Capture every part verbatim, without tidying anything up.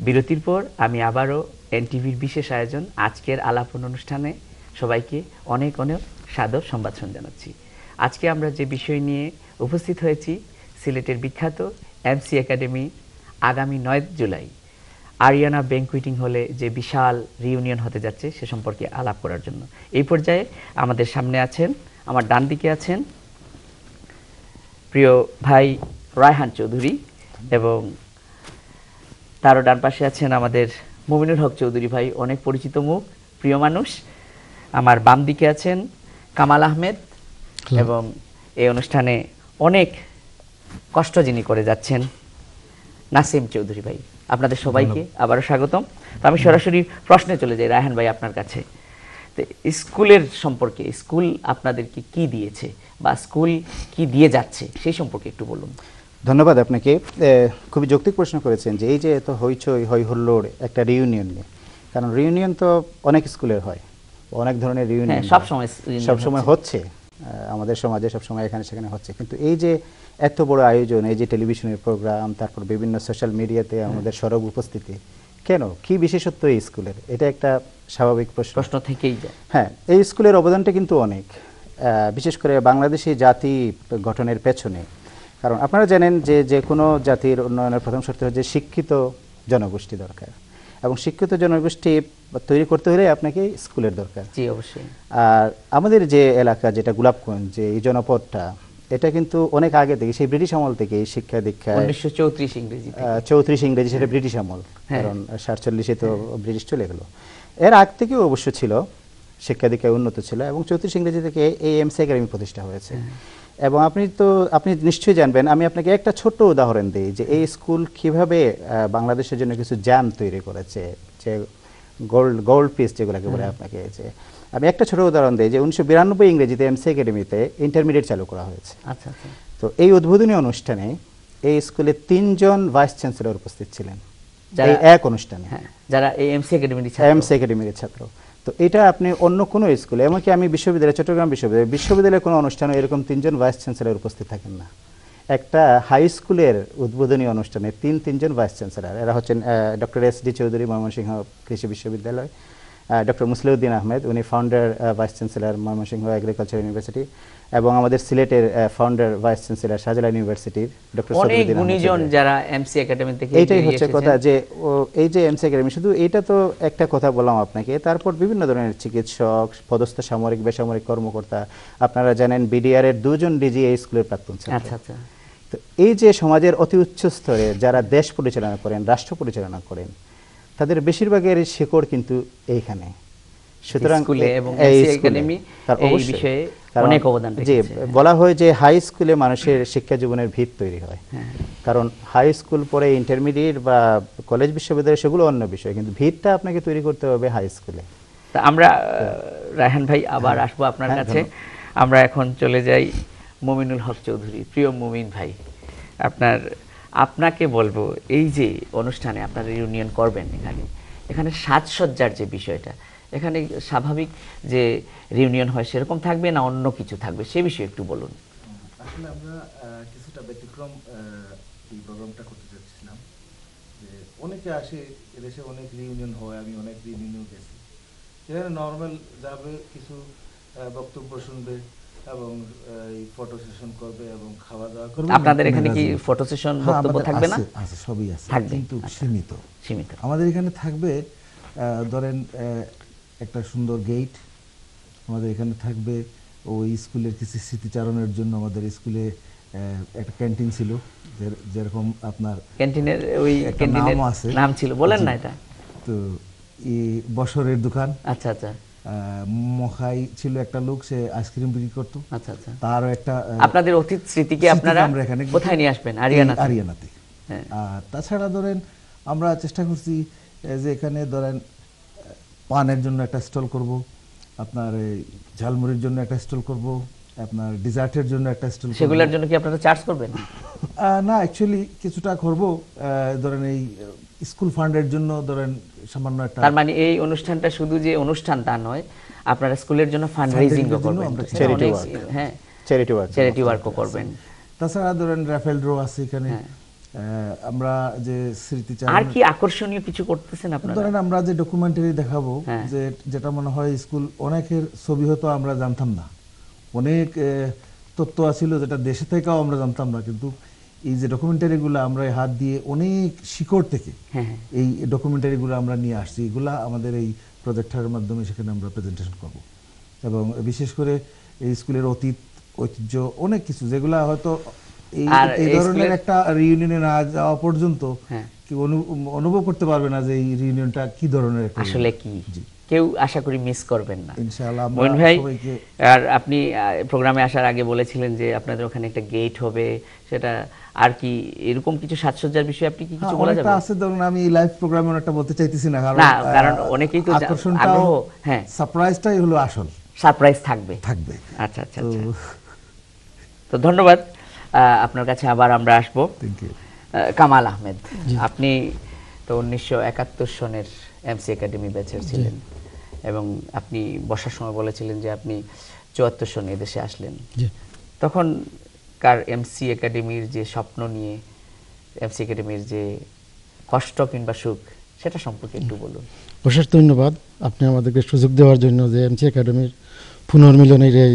বিরতির পর আমি আবারও এনটিভির বিশেষ আয়োজন আজকের আলাপন অনুষ্ঠানে সবাইকে অনেক অনেক সাদর সম্ভাষণ জানাচ্ছি। আজকে আমরা যে বিষয় নিয়ে উপস্থিত হয়েছি, সিলেটের বিখ্যাত এমসি একাডেমি আগামী নয় জুলাই আরিয়ানা ব্যাংকুয়েটিং হলে যে বিশাল রিউনিয়ন হতে যাচ্ছে সে সম্পর্কে আলাপ করার জন্য এই পর্যায়ে আমাদের সামনে আছেন, আমার ডান দিকে আছেন প্রিয় ভাই রায়হান চৌধুরী এবং তারও ডান পাশে আছেন আমাদের মুমিনুল হক চৌধুরী ভাই, অনেক পরিচিত মুখ, প্রিয় মানুষ। আমার বাম দিকে আছেন কামাল আহমেদ এবং এই অনুষ্ঠানে অনেক কষ্ট যিনি করে যাচ্ছেন নাসিম চৌধুরী ভাই। আপনাদের সবাইকে আবারও স্বাগতম। তো আমি সরাসরি প্রশ্নে চলে যাই রায়হান ভাই আপনার কাছে। তো স্কুলের সম্পর্কে, স্কুল আপনাদেরকে কি দিয়েছে বা স্কুল কি দিয়ে যাচ্ছে সেই সম্পর্কে একটু বলুন। ধন্যবাদ আপনাকে। খুবই যৌক্তিক প্রশ্ন করেছেন যে এই যে এত হইচই হই হল্লোড় একটা রিউনিয়ন নিয়ে, কারণ রিউনিয়ন তো অনেক স্কুলের হয়, অনেক ধরনের রিউনিয়ন সব সময় সব সময় হচ্ছে আমাদের সমাজে, সব সময় এখানে সেখানে হচ্ছে, কিন্তু এই যে এত বড় আয়োজন, এই যে টেলিভিশনের প্রোগ্রাম, তারপর বিভিন্ন সোশ্যাল মিডিয়াতে আমাদের সরব উপস্থিতি, কেন, কি বিশেষত্ব এই স্কুলের? এটা একটা স্বাভাবিক প্রশ্ন প্রশ্ন থেকেই যায়। হ্যাঁ, এই স্কুলের অবদানটা কিন্তু অনেক, বিশেষ করে বাংলাদেশি জাতি গঠনের পেছনে। কারণ আপনারা জানেন যে যে কোনো জাতির উন্নয়নের প্রথম শর্ত হচ্ছে শিক্ষিত জনগোষ্ঠী দরকার, এবং শিক্ষিত জনগোষ্ঠী তৈরি করতে হলে আপনাকে স্কুলের দরকার। জি, অবশ্যই। আর আমাদের যে এলাকা, যেটা গোলাপগঞ্জ, যে এই জনপদটা, এটা কিন্তু অনেক আগে থেকে, সেই ব্রিটিশ আমল থেকে এই শিক্ষা দীক্ষা উনিশশো চৌত্রিশ ইংরেজি চৌত্রিশ ইংরেজি সেটা ব্রিটিশ আমল, কারণ সাতচল্লিশে তো ব্রিটিশ চলে গেল। এর আগ থেকেও অবশ্য ছিল, শিক্ষা দীক্ষায় উন্নত ছিল, এবং চৌত্রিশ ইংরেজি থেকে এই এমসি একাডেমি প্রতিষ্ঠা হয়েছে। এবং আপনি তো আপনি নিশ্চয়ই জানবেন, আমি আপনাকে একটা ছোট্ট উদাহরণ দিই যে এই স্কুল কিভাবে বাংলাদেশের জন্য কিছু জ্যাম তৈরি করেছে, যে গোল্ড গোল্ড পিস যেগুলোকে বলে আপনাকে। যে আমি একটা ছোট উদাহরণ দিই যে উনিশশো বিরানব্বই ইংরেজিতে এমসি একাডেমিতে ইন্টারমিডিয়েট চালু করা হয়েছে। আচ্ছা আচ্ছা। তো এই উদ্বোধনী অনুষ্ঠানে এই স্কুলে তিনজন ভাইস চ্যান্সেলর উপস্থিত ছিলেন এই এক অনুষ্ঠানে, যারা এই এমসি একাডেমির এমসি একাডেমির ছাত্র। তো এটা আপনি অন্য কোনো স্কুলে, এমনকি আমি বিশ্ববিদ্যালয়, চট্টগ্রাম বিশ্ববিদ্যালয় বিশ্ববিদ্যালয়ের কোনো অনুষ্ঠানে এরকম তিনজন ভাইস চ্যান্সেলর উপস্থিত থাকেন না। একটা হাই স্কুলের উদ্বোধনী অনুষ্ঠানে তিন তিনজন ভাইস চ্যান্সেলর, এরা হচ্ছেন doctor S D Chowdhury, Mymensingh কৃষি বিশ্ববিদ্যালয়, ডক্টর মুসলিউদ্দিন আহমেদ, উনি founder vice chancellor Mymensingh agriculture university, এবং আমাদের সিলেটের ফাউন্ডার ভাইস চ্যান্সেলর শাহজালাল ইউনিভার্সিটির ডক্টর সদরুদ্দিন আহমেদ। যারা এমসি একাডেমি থেকে, এইটাই হচ্ছে কথা যে এই যে এমসি একাডেমি, শুধু এইটা তো একটা কথা বললাম আপনাকে, তারপর বিভিন্ন ধরনের চিকিৎসক, পদস্থ সামরিক বেসামরিক কর্মকর্তা, আপনারা জানেন বিডিআর এর দুজন ডিজি এই স্কুলের প্রাক্তন ছাত্র। আচ্ছা আচ্ছা। তো এই যে সমাজের অতি উচ্চ স্তরে যারা দেশ পরিচালনা করেন, রাষ্ট্র পরিচালনা করেন, তাদের বেশিরভাগের শিকড় কিন্তু এইখানে। সুতরাং বলা হয় যে হাই স্কুলে মানুষের শিক্ষা জীবনের ভিত তৈরি হয়, কারণ হাই স্কুল পরে ইন্টারমিডিয়েট বা কলেজ বিশ্ববিদ্যালয় সেগুলো অন্য বিষয়, কিন্তু ভিতটা আপনাকে তৈরি করতে হবে হাই স্কুলে। তা আমরা রায়হান ভাই আবার আসবো আপনার কাছে। আমরা এখন চলে যাই মুমিনুল হক চৌধুরী, প্রিয় মুমিন ভাই, আপনার আপনাকে বলবো, এই যে অনুষ্ঠানে আপনারা রিউনিয়ন করবেন, এখানে এখানে সাজসজ্জার যে বিষয়টা, এখানে স্বাভাবিক যে রিউনিয়ন হয় সেরকম থাকবে না অন্য কিছু থাকবে, সে বিষয়ে একটু বলুন। আসলে আমরা কিছুটা ব্যতিক্রম এই প্রোগ্রামটা করতে চাচ্ছিলাম, যে অনেকে আসে এদেশে, অনেক রিউনিয়ন হয়, আমি অনেক রিউনিয়ন গেছি, এখানে নর্মাল যাবে, কিছু বক্তব্য শুনবে এবং এই ফটো সেশন করবে এবং খাওয়া দাওয়া করবে। আপনাদের এখানে কি ফটো সেশন বক্তব্য থাকবে না? আছে, সবই আছে, কিন্তু সীমিত সীমিত। আমাদের এখানে থাকবে ধরেন একটা সুন্দর গেট, আমাদের এখানে থাকবে ওই স্কুলের কিছু স্মৃতিচারণের জন্য আমাদের স্কুলে একটা ক্যান্টিন ছিল, যেরকম আপনার ক্যান্টিনের ওই ক্যান্টিনের নাম ছিল, বলেন না এটা, তো এই বছরের দোকান। আচ্ছা আচ্ছা। মখাই ছিল একটা লোক, সে আইসক্রিম বিক্রি করতো। আচ্ছা আচ্ছা। তারও একটা আপনাদের অতীত স্মৃতিকে আপনারা কোথায় নিয়ে আসবেন? আরিয়ানাতে। আরিয়ানাতে। আর তাছাড়া ধরেন আমরা চেষ্টা করছি যে এখানে ধরেন পানের জন্য একটা স্টল করব, আপনার ঝালমুড়ির জন্য একটা স্টল করব, আপনার ডেজার্টের জন্য একটা স্টল করব। সেগুলোর জন্য কি আপনারা চার্জ করবেন? না, অ্যাকচুয়ালি কিছুটা করব, ধরেন এই স্কুল ফান্ডের জন্য ধরেন সামান্য একটা। তার মানে এই অনুষ্ঠানটা শুধু যে অনুষ্ঠান তা নয়, আপনারা স্কুলের জন্য ফান্ড রেজিং করবেন, চ্যারিটি ওয়ার্ক, হ্যাঁ চ্যারিটি ওয়ার্ক, চ্যারিটি ওয়ার্কও করবেন। তাছাড়া ধরেন রাফেল ড্র আছে এখানে, আমরা যে স্মৃতিচারণ আর কি আকর্ষণীয় কিছু করতেছেন আপনারা? ধরেন আমরা যে ডকুমেন্টারি দেখাবো, হ্যাঁ। যে যেটা মনে হয় স্কুল অনেকের ছবি হয়তো আমরা জানতাম না, অনেক তথ্য আছিল যেটা দেশে থেকেও আমরা জানতাম না, কিন্তু এই যে ডকুমেন্টারিগুলো আমরা হাত দিয়ে অনেক শিকড় থেকে এই ডকুমেন্টারিগুলো আমরা নিয়ে আসছি, এগুলা আমাদের এই প্রজেক্টের মাধ্যমে সেখানে আমরা প্রেজেন্টেশন করব। এবং বিশেষ করে এই স্কুলের অতীত ঐতিহ্য অনেক কিছু যেগুলা হয়তো এই এই ধরনের একটা রিইউনিয়নে না যাওয়া পর্যন্ত কি অনুভব করতে পারবে না যে এই রিইউনিয়নটা কি ধরনের একটা আসলে কি, কেউ আশা করি মিস করবেন না ইনশাআল্লাহ। মইন ভাই, আর আপনি প্রোগ্রামে আসার আগে বলেছিলেন যে আপনাদের ওখানে একটা গেট হবে, সেটা আর কি এরকম কিছু সাজসজ্জার বিষয়ে আপনি কি কিছু বলা যাবে? অনেকটা আছে, ধরুন আমি লাইভ প্রোগ্রামে অনেকটা বলতে চাইতেছি না, কারণ না, কারণ অনেকেই তো আকর্ষণটাও, হ্যাঁ, সারপ্রাইজটাই হলো আসল, সারপ্রাইজ থাকবে থাকবে আচ্ছা আচ্ছা আচ্ছা। তো ধন্যবাদ, আপনার কাছে আবার আমরা আসবো। কামাল আহমেদ, আপনি তো উনিশশো একাত্তর সনের এমসি একাডেমি ব্যাচের ছিলেন এবং আপনি বসার সময় বলেছিলেন যে আপনি চুয়াত্তর সনে এদেশে আসলেন। তখন কার এমসি একাডেমির যে স্বপ্ন নিয়ে, এমসি একাডেমির যে কষ্ট কিংবা সুখ, সেটা সম্পর্কে একটু বলুন। অশেষ ধন্যবাদ আপনি আমাদেরকে সুযোগ দেওয়ার জন্য, যে এমসি একাডেমির পুনর্মিলনের এই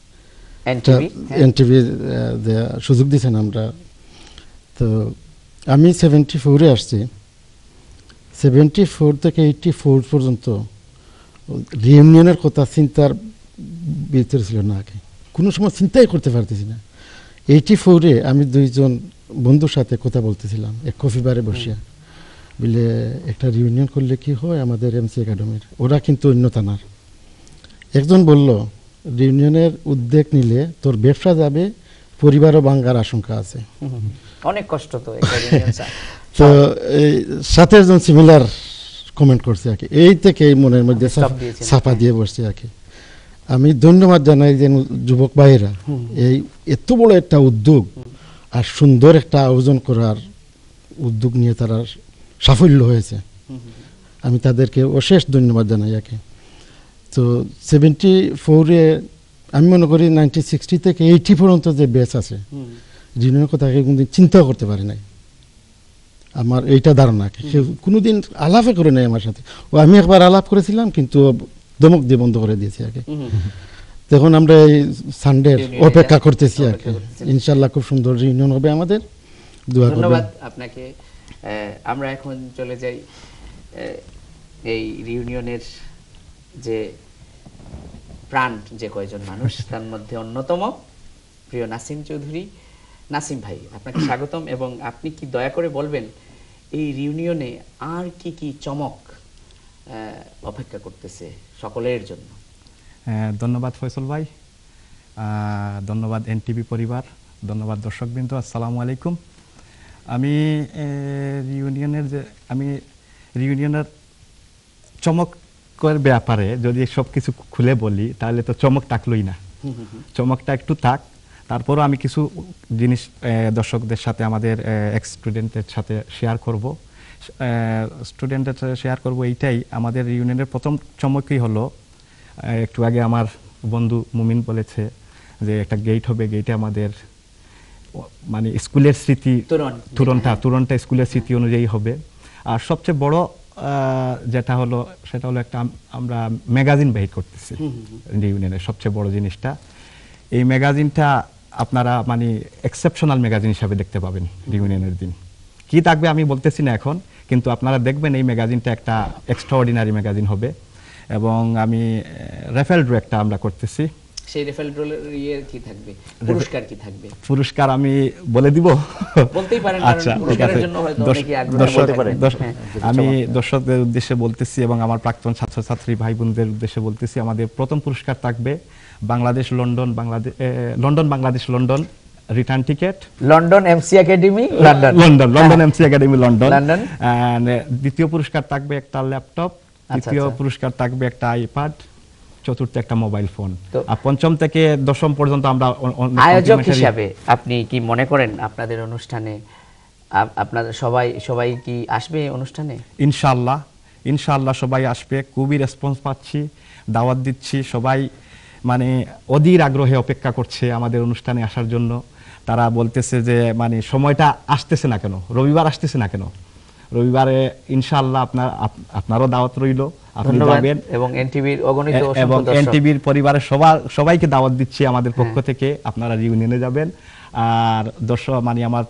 এনটিভি সুযোগ দিয়েছেন আমরা। তো আমি সেভেন্টি ফোরে আসছি, সেভেন্টি ফোর থেকে এইটটি ফোর পর্যন্ত রিইউনিয়নের কথা চিন্তার ভিতরে ছিল না, আগে কোনো সময় চিন্তাই করতে পারতেছি না। এইটি ফোরে আমি দুইজন বন্ধুর সাথে কথা বলতেছিলাম এক কফি বারে বসিয়া, বলে একটা রিইউনিয়ন করলে কি হয় আমাদের এমসি একাডেমির। ওরা কিন্তু অন্য থানার। একজন বলল, রিইউনিয়নের উদ্যোগ নিলে তোর ব্যবসা যাবে, পরিবারও ভাঙার আশঙ্কা আছে। অনেক কষ্ট তো। তো এই সাথে একজন সিমিলার কমেন্ট করছে আর কি, এই থেকে এই মনের মধ্যে ছাপা দিয়ে বসছে আর কি। আমি ধন্যবাদ জানাই যে যুবক ভাইয়েরা এই এত বড় একটা উদ্যোগ আর সুন্দর একটা আয়োজন করার উদ্যোগ নিয়ে তারা সাফল্য হয়েছে, আমি তাদেরকে অশেষ ধন্যবাদ জানাই আর কি। তো সেভেন্টি ফোরে আমি মনে করি নাইনটিন সিক্সটি থেকে এইটি পর্যন্ত যে ব্যাচ আছে, রিইউনিয়নের কথা কোনোদিন চিন্তা করতে পারি নাই। আমার এইটা ধারণা, কেউ কোনোদিন আলাপে করে নাই আমার সাথে। ও আমি একবার আলাপ করেছিলাম, কিন্তু দমক দিয়ে বন্ধ করে দিয়েছি আর কি। তখন আমরা এই সানডের অপেক্ষা করতেছি আর কি। ইনশাল্লাহ খুব সুন্দর রিইউনিয়ন হবে আমাদের, দোয়া করবেন। ধন্যবাদ আপনাকে। আমরা এখন চলে যাই এই রিইউনিয়নের যে প্রাণ যে কয়জন মানুষ, তার মধ্যে অন্যতম প্রিয় নাসিম চৌধুরী। নাসিম ভাই, আপনাকে স্বাগতম, এবং আপনি কি দয়া করে বলবেন এই রিইউনিয়নে আর কি কি চমক অপেক্ষা করতেছে সকলের জন্য? ধন্যবাদ ফয়সল ভাই, ধন্যবাদ এনটিভি পরিবার, ধন্যবাদ দর্শকবৃন্দ, আসসালামু আলাইকুম। আমি রিইউনিয়নের যে আমি রিইউনিয়নের চমকের ব্যাপারে যদি সব কিছু খুলে বলি তাহলে তো চমক থাকলোই না, চমকটা একটু থাক। তারপরও আমি কিছু জিনিস দর্শকদের সাথে, আমাদের এক্স স্টুডেন্টের সাথে শেয়ার করব। স্টুডেন্টের সাথে শেয়ার করব এইটাই, আমাদের রিইউনিয়নের প্রথম চমকই হলো, একটু আগে আমার বন্ধু মুমিন বলেছে যে একটা গেট হবে, গেটে আমাদের মানে স্কুলের স্মৃতি তুরনটা তুরনটা স্কুলের স্মৃতি অনুযায়ী হবে। আর সবচেয়ে বড় যেটা হলো সেটা হলো একটা আমরা ম্যাগাজিন বাহির করতেছি রিইউনিয়নের। সবচেয়ে বড় জিনিসটা, এই ম্যাগাজিনটা আপনারা মানে এক্সেপশনাল ম্যাগাজিন হিসাবে দেখতে পাবেন রিইউনিয়নের দিন। কি থাকবে আমি বলতেছি না এখন, কিন্তু আপনারা দেখবেন এই ম্যাগাজিনটা একটা এক্সট্রাঅর্ডিনারি ম্যাগাজিন হবে। এবং আমি রেফেল ড্র একটা আমরা করতেছি। সেই রেফেল ড্রয়ের ইয়ে কি থাকবে, পুরস্কার কি থাকবে? পুরস্কার আমি বলে দিব, বলতেই পারেন, আচ্ছা পুরস্কারের জন্য হয়তো অনেকেই আগ্রহী হতে পারেন। আমি দর্শকদের উদ্দেশ্যে বলতেছি এবং আমার প্রাক্তন ছাত্রছাত্রী ভাই বোনদের উদ্দেশ্যে বলতেছি, আমাদের প্রথম পুরস্কার থাকবে Bangladesh London Bangladesh London Bangladesh London return ticket, London MC academy London London London MC academy London. দ্বিতীয় পুরস্কার থাকবে একটা ল্যাপটপ, তৃতীয় পুরস্কার থাকবে একটা আইপ্যাড, চতুর্থ একটা মোবাইল ফোন। আর পঞ্চম থেকে দশম পর্যন্ত আমরা আয়োজক হিসাবে আপনি কি মনে করেন আপনাদের অনুষ্ঠানে আপনাদের সবাই সবাই কি আসবে অনুষ্ঠানে? ইনশাআল্লাহ ইনশাআল্লাহ সবাই আসবে, খুবই রেসপন্স পাচ্ছি, দাওয়াত দিচ্ছি। সবাই মানে অধীর আগ্রহে অপেক্ষা করছে আমাদের অনুষ্ঠানে আসার জন্য। তারা বলতেছে যে মানে সময়টা আসতেছে না কেন, রবিবার আসতেছে না কেন। রবিবারে ইনশাআল্লাহ আপনার আপনারও দাওয়াত রইল, আপনি যাবেন এবং এনটিভির অগণিত এবং এনটিভির পরিবারের সবার সবাইকে দাওয়াত দিচ্ছি আমাদের পক্ষ থেকে, আপনারা রিউনিয়নে যাবেন। আর দর্শক মানে আমার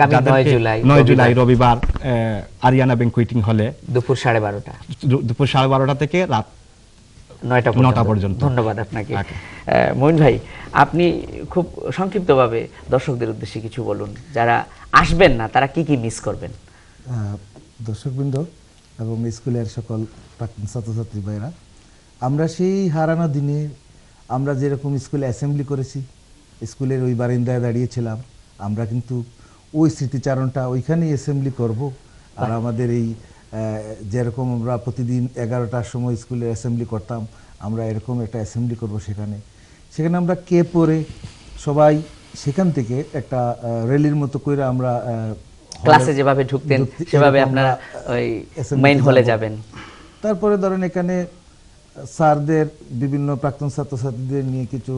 নয় জুলাই রবিবার আরিয়ানা ব্যাংকুয়েটিং হলে দুপুর সাড়ে বারোটা দুপুর সাড়ে বারোটা থেকে রাত নয়টা নয়টা পর্যন্ত। ধন্যবাদ আপনাকে। মঈন ভাই, আপনি খুব সংক্ষিপ্তভাবে দর্শকদের উদ্দেশ্যে কিছু বলুন, যারা আসবেন না তারা কি কি মিস করবেন। দর্শকবৃন্দ এবং স্কুলের সকল প্রাক্তন ছাত্রছাত্রী ভাইরা, আমরা সেই হারানো দিনে আমরা যেরকম স্কুলে অ্যাসেম্বলি করেছি, স্কুলের ওই বারিন্দায় দাঁড়িয়েছিলাম, আমরা কিন্তু ওই স্মৃতিচারণটা ওইখানেই অ্যাসেম্বলি করব। আর আমাদের এই যেরকম আমরা প্রতিদিন এগারোটার সময় স্কুলে অ্যাসেম্বলি করতাম, আমরা এরকম একটা অ্যাসেম্বলি করব সেখানে। সেখানে আমরা কে পরে সবাই সেখান থেকে একটা র্যালির মতো করে আমরা ক্লাসে যেভাবে ঢুকতেন সেভাবে আপনারা ওই মেইন হলে যাবেন। তারপরে ধরেন এখানে স্যারদের বিভিন্ন প্রাক্তন ছাত্রছাত্রীদের নিয়ে কিছু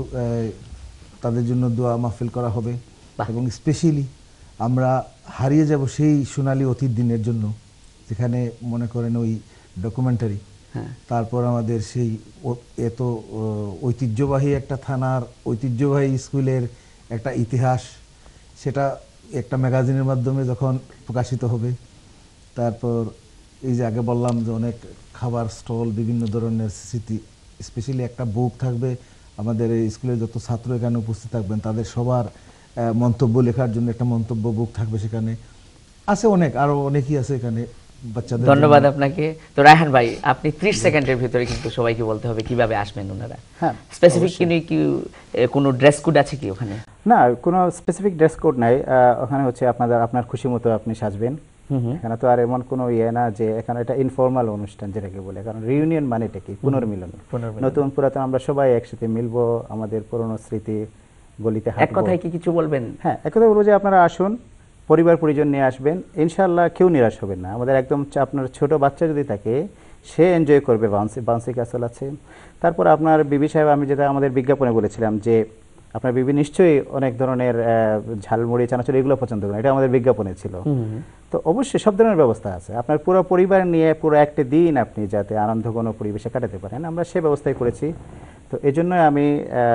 তাদের জন্য দোয়া মাহফিল করা হবে এবং স্পেশালি আমরা হারিয়ে যাব সেই সোনালী অতীত দিনের জন্য, যেখানে মনে করেন ওই ডকুমেন্টারি, তারপর আমাদের সেই এত ঐতিহ্যবাহী একটা থানার ঐতিহ্যবাহী স্কুলের একটা ইতিহাস, সেটা একটা ম্যাগাজিনের মাধ্যমে যখন প্রকাশিত হবে। তারপর এই যে আগে বললাম যে অনেক খাবার স্টল, বিভিন্ন ধরনের স্মৃতি, স্পেশালি একটা বুক থাকবে আমাদের এই স্কুলের যত ছাত্র এখানে উপস্থিত থাকবেন তাদের সবার মন্তব্য লেখার জন্য একটা মন্তব্য বুক থাকবে। সেখানে আছে অনেক, আরো অনেকই আছে এখানে বাচ্চাদের। ধন্যবাদ আপনাকে। তো রায়হান ভাই, আপনি ত্রিশ সেকেন্ডের ভিতরে কিন্তু সবাইকে বলতে হবে কিভাবে আসবেন ওনারা। হ্যাঁ, স্পেসিফিক কি কোনো ড্রেস কোড আছে কি ওখানে? না, কোনো স্পেসিফিক ড্রেস কোড নাই। ওখানে হচ্ছে আপনাদের আপনার খুশি মতো আপনি সাজবেন। এখানে তো আর এমন কোনো ইয়ে না যে এখানে এটা ইনফর্মাল অনুষ্ঠান যেটাকে বলে, কারণ রিউনিয়ন মানে এটা কি পুনর্মিলন, নতুন পুরাতন আমরা সবাই একসাথে মিলবো, আমাদের পুরনো স্মৃতি গলিতে হাঁটবো। এক কথায় কি কিছু বলবেন? হ্যাঁ, এক কথা বলবো যে আপনারা আসুন, পরিবার পরিজন নিয়ে আসবেন, ইনশাআল্লাহ কেউ নিরাশ হবেন না। আমাদের একদম আপনার ছোট বাচ্চা যদি থাকে সে এনজয় করবে। বাউন্সি বাউন্সি ক্যাসেল আছে। তারপর আপনার বিবি সাহেব, আমি যেটা আমাদের বিজ্ঞাপনে বলেছিলাম যে আপনার বিবি নিশ্চয়ই অনেক ধরনের ঝালমুড়ি চানাচুর এগুলো পছন্দ করেন, এটা আমাদের বিজ্ঞাপনে ছিল। তো অবশ্যই সব ধরনের ব্যবস্থা আছে, আপনার পুরো পরিবার নিয়ে পুরো একটা দিন আপনি যাতে আনন্দঘন পরিবেশে কাটাতে পারেন, আমরা সে ব্যবস্থাই করেছি। তো এই জন্য আমি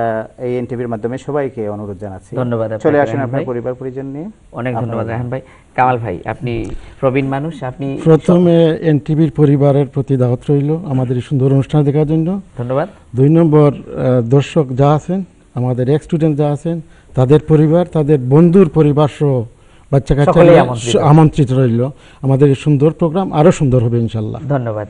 এই এনটিভির মাধ্যমে সবাইকে অনুরোধ জানাচ্ছি, ধন্যবাদ, চলে আসেন আপনার পরিবার পরিজন নিয়ে। অনেক ধন্যবাদ রায়হান ভাই। কামাল ভাই, আপনি প্রবীণ মানুষ, আপনি প্রথমে এনটিভির পরিবারের প্রতি দাওয়াত রইল আমাদের এই সুন্দর অনুষ্ঠান দেখার জন্য। ধন্যবাদ। দুই নম্বর, দর্শক যা আছেন, আমাদের এক্স স্টুডেন্ট যা আছেন, তাদের পরিবার, তাদের বন্ধুর পরিবার সহ বাচ্চা কাচ্চা আমন্ত্রিত রইল। আমাদের এই সুন্দর প্রোগ্রাম আরো সুন্দর হবে ইনশাল্লাহ। ধন্যবাদ।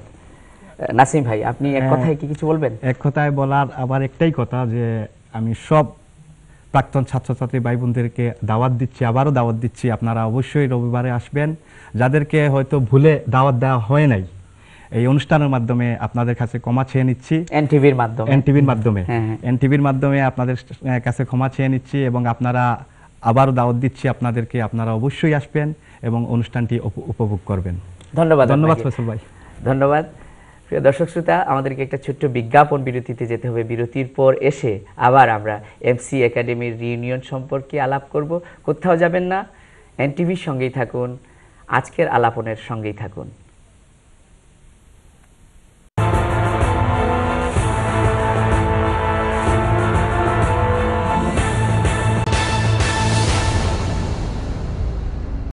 নাসিম ভাই, আপনি এক কথায় কি কিছু বলবেন? এক কথায় বলার আবার একটাই কথা যে আমি সব প্রাক্তন ছাত্রছাত্রী ভাই বোনদেরকে দাওয়াত দিচ্ছি, আবারও দাওয়াত দিচ্ছি, আপনারা অবশ্যই রবিবারে আসবেন। যাদেরকে হয়তো ভুলে দাওয়াত দেওয়া হয় নাই, এই অনুষ্ঠানের মাধ্যমে আপনাদের কাছে ক্ষমা চেয়ে নিচ্ছি। এনটিভির মাধ্যমে এনটিভির মাধ্যমে এনটিভির মাধ্যমে আপনাদের কাছে ক্ষমা চেয়ে নিচ্ছি এবং আপনারা আবারও দাওয়াত দিচ্ছি আপনাদেরকে, আপনারা অবশ্যই আসবেন এবং অনুষ্ঠানটি উপভোগ করবেন। ধন্যবাদ। ধন্যবাদ ফয়সাল ভাই। ধন্যবাদ। প্রিয় দর্শক শ্রোতা, আমাদেরকে একটা ছোট্ট বিজ্ঞাপন বিরতিতে যেতে হবে। বিরতির পর এসে আবার আমরা এমসি একাডেমির রিউনিয়ন সম্পর্কে আলাপ করব। কোথাও যাবেন না, এনটিভির সঙ্গেই থাকুন, আজকের আলাপনের সঙ্গেই থাকুন।